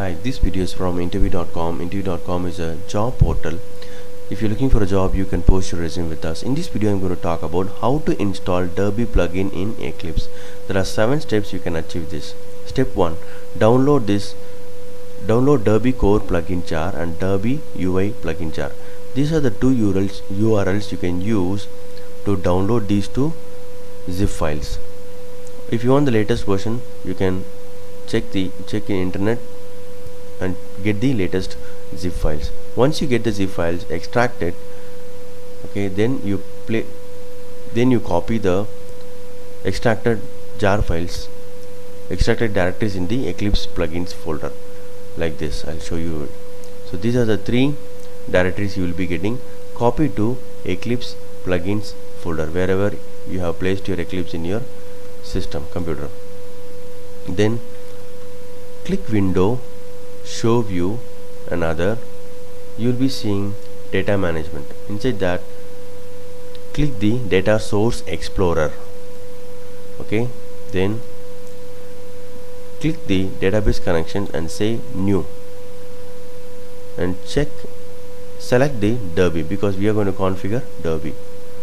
Hi, this video is from interview.com. Interview.com is a job portal. If you're looking for a job, you can post your resume with us. In this video, I'm going to talk about how to install Derby plugin in Eclipse. There are 7 steps you can achieve this. Step 1. Download Derby Core plugin jar and Derby UI plugin jar. These are the two URLs you can use to download these two zip files. If you want the latest version, you can check in internet and get the latest zip files. Once you get the zip files, extract it. Okay, then you copy the extracted jar files, extracted directories in the Eclipse plugins folder like this. I'll show you. So these are the 3 directories you will be getting. Copy to Eclipse plugins folder wherever you have placed your Eclipse in your computer. Then click Window, Show View and Other. You will be seeing Data Management. Inside that, click the Data Source Explorer. Okay, then click the database connection and say New, and select the Derby because we are going to configure Derby.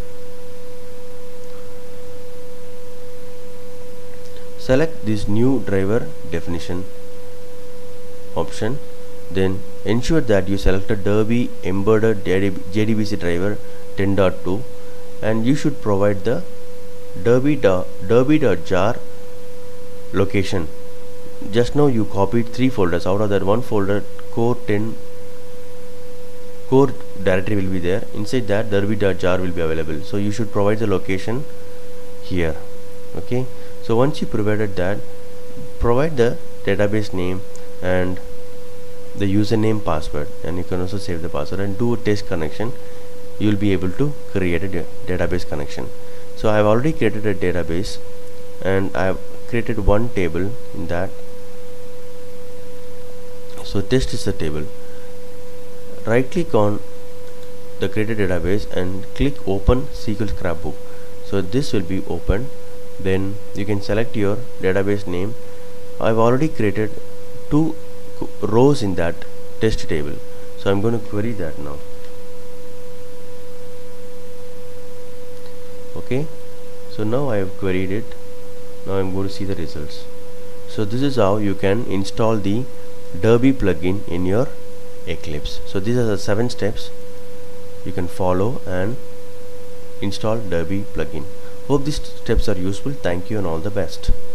Select this new driver definition option, then ensure that you selected Derby embedded JDBC driver 10.2, and you should provide the derby.jar location. Just now you copied 3 folders. Out of that, one folder core directory will be there. Inside that, derby.jar will be available, so you should provide the location here. Okay, so once you provided that, provide the database name and the username, password, and you can also save the password and do a test connection. You will be able to create a database connection. So I have already created a database and I have created one table in that. So test is the table. Right click on the created database and click Open SQL Scrapbook. So this will be opened. Then you can select your database name. I've already created 2 rows in that test table, so I'm going to query that now. Okay, so now I have queried it. Now I'm going to see the results. So this is how you can install the Derby plugin in your Eclipse. So these are the 7 steps you can follow and install Derby plugin. Hope these steps are useful. Thank you and all the best.